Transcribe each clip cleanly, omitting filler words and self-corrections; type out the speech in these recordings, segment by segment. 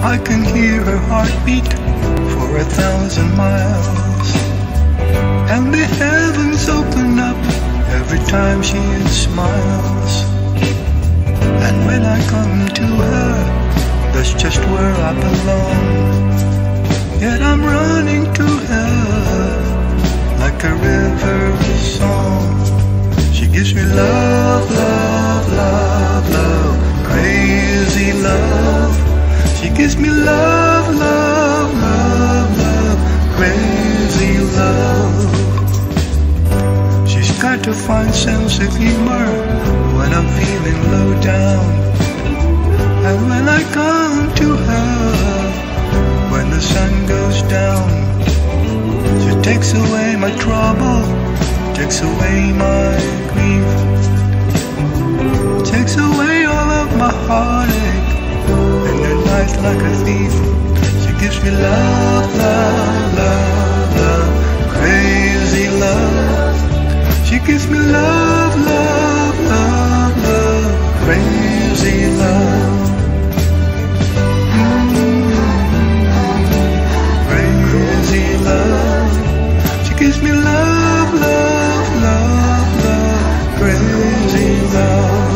I can hear her heartbeat for 1,000 miles, and the heavens open up every time she smiles. And when I come to her, that's just where I belong. Yet I'm running to her like a river song. She gives me love, love, love, love, crazy love. She gives me love, love, love, love, crazy love. She's got to find sense of humor when I'm feeling low down. And when I come to her, when the sun goes down, she takes away my trouble, takes away my grief, takes away all of my heartache in the night like a thief. She gives me love, love, love, love, crazy love. She gives me love, love, love, love, crazy love. Crazy love. She gives me love, love, love, love, crazy love.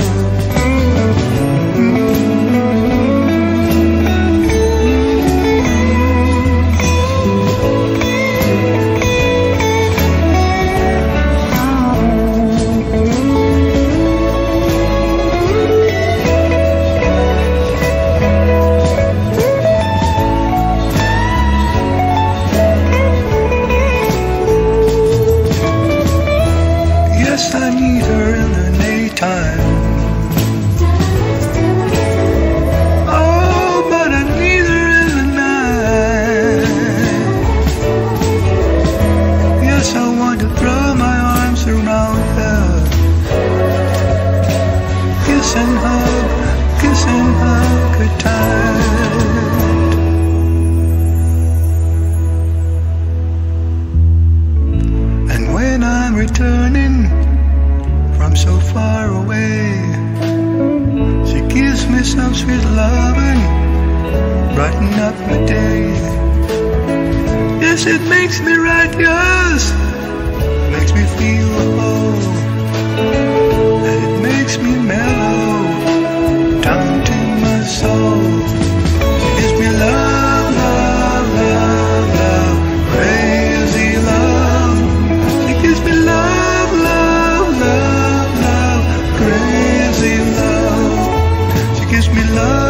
I need her in the daytime. Oh, but I need her in the night. Yes, I want to throw my arms around her, kiss and hug her tight. And when I'm returning from so far away, she gives me some sweet loving, brighten up my day. Yes, it makes me right, yes, makes me feel low, and it makes me mellow down to my soul. She gives me love, love, love, love, crazy love. She gives me love, love, love, crazy love. She gives me love.